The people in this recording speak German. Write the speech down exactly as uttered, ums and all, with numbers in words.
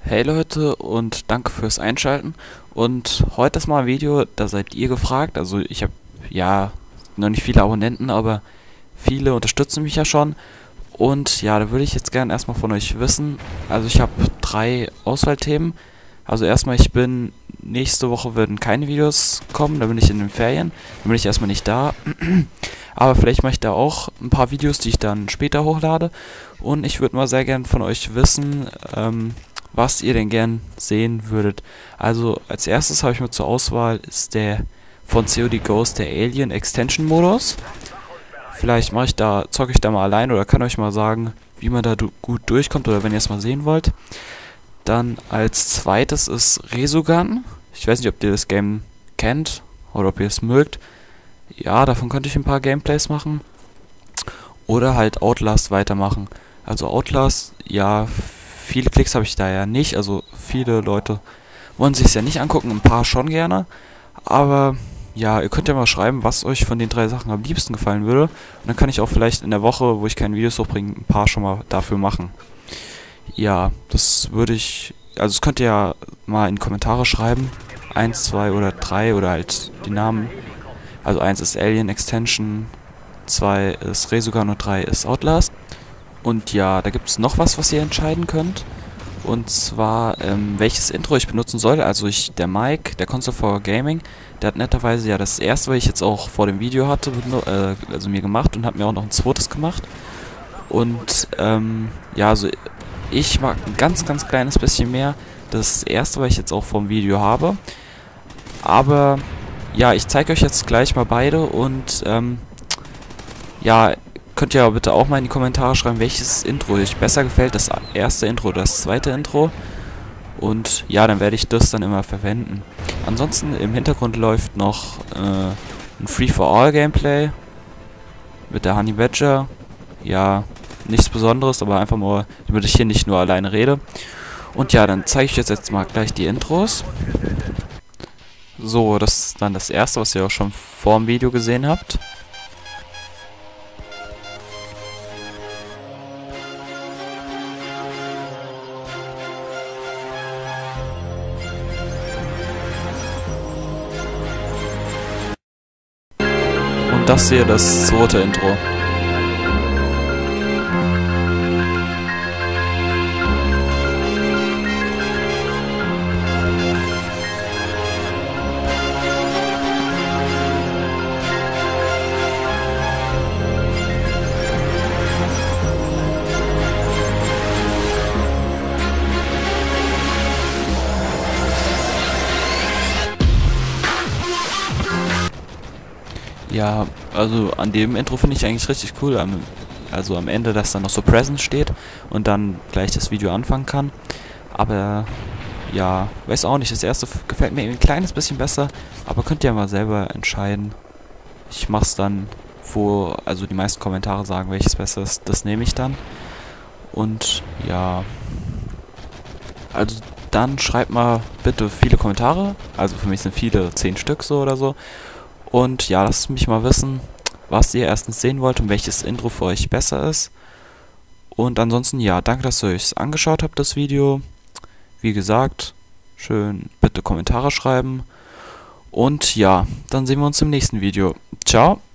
Hey Leute und danke fürs Einschalten. Und heute ist mal ein Video, da seid ihr gefragt. Also ich habe ja noch nicht viele Abonnenten, aber viele unterstützen mich ja schon. Und ja, da würde ich jetzt gerne erstmal von euch wissen. Also ich habe drei Auswahlthemen. Also erstmal, ich bin, nächste Woche werden keine Videos kommen, da bin ich in den Ferien. Da bin ich erstmal nicht da. Aber vielleicht mache ich da auch ein paar Videos, die ich dann später hochlade. Und ich würde mal sehr gerne von euch wissen, ähm, was ihr denn gern sehen würdet. Also als erstes habe ich mir zur Auswahl ist der von C O D Ghost der Alien Extension Modus. Vielleicht mache ich da, zocke ich da mal allein oder kann euch mal sagen, wie man da du gut durchkommt oder wenn ihr es mal sehen wollt. Dann als zweites ist Resogun. Ich weiß nicht, ob ihr das Game kennt oder ob ihr es mögt. Ja, davon könnte ich ein paar Gameplays machen. Oder halt Outlast weitermachen. Also Outlast, ja, viele Klicks habe ich da ja nicht. Also viele Leute wollen sich es ja nicht angucken, ein paar schon gerne. Aber ja, ihr könnt ja mal schreiben, was euch von den drei Sachen am liebsten gefallen würde. Und dann kann ich auch vielleicht in der Woche, wo ich keine Videos hochbringe, ein paar schon mal dafür machen. Ja, das würde ich, also das könnt ihr ja mal in die Kommentare schreiben. Eins, zwei oder drei oder halt die Namen. Also eins ist Alien Extension, zwei ist Resogun und drei ist Outlast. Und ja, da gibt es noch was, was ihr entscheiden könnt. Und zwar, ähm, welches Intro ich benutzen soll. Also ich, der Mike, der Console for Gaming, der hat netterweise ja das erste, was ich jetzt auch vor dem Video hatte, äh, also mir gemacht und hat mir auch noch ein zweites gemacht. Und ähm, ja, also ich mag ein ganz, ganz kleines bisschen mehr das erste, was ich jetzt auch vom Video habe. Aber ja, ich zeige euch jetzt gleich mal beide und ähm, ja, könnt ihr aber bitte auch mal in die Kommentare schreiben, welches Intro euch besser gefällt, das erste Intro oder das zweite Intro. Und ja, dann werde ich das dann immer verwenden. Ansonsten im Hintergrund läuft noch äh, ein Free-for-All-Gameplay mit der Honey Badger. Ja, nichts Besonderes, aber einfach mal, damit ich hier nicht nur alleine rede. Und ja, dann zeige ich jetzt, jetzt mal gleich die Intros. So, das ist dann das erste, was ihr auch schon vor dem Video gesehen habt. Und das hier das zweite Intro. Ja, also an dem Intro finde ich eigentlich richtig cool, am, also am Ende, dass dann noch so Present steht und dann gleich das Video anfangen kann. Aber ja, weiß auch nicht, das erste gefällt mir ein kleines bisschen besser, aber könnt ihr mal selber entscheiden. Ich mach's dann, wo also die meisten Kommentare sagen, welches besser ist, das nehme ich dann. Und ja, also dann schreibt mal bitte viele Kommentare, also für mich sind viele, zehn Stück so oder so. Und ja, lasst mich mal wissen, was ihr erstens sehen wollt und welches Intro für euch besser ist. Und ansonsten, ja, danke, dass ihr euch angeschaut habt, das Video. Wie gesagt, schön bitte Kommentare schreiben. Und ja, dann sehen wir uns im nächsten Video. Ciao!